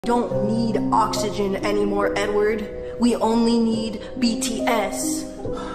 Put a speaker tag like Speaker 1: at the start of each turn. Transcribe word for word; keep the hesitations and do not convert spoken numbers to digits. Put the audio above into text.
Speaker 1: Don't need oxygen anymore, Edward. We only need B T S.